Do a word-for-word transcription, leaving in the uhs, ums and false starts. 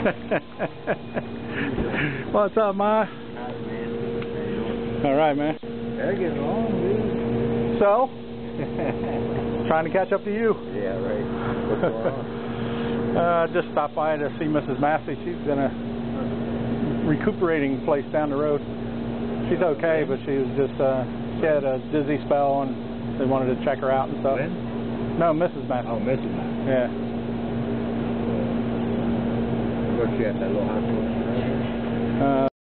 What's up, Ma? All right, man. They're getting along, dude. So, trying to catch up to you. Yeah, right. What's going on? uh, just stopped by to see Missus Massey. She's in a recuperating place down the road. She's okay, but she was just, uh, she had a dizzy spell, and they wanted to check her out and stuff. When? No, Missus Massey. Oh, Missus Massey. Yeah. What's she at, that little hospital? Uh,